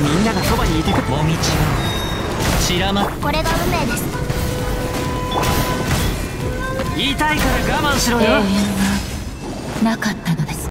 みんながそばにいてくもみちが散らまっこれが運命です。 痛いから我慢しろよ。 永遠はなかったのです。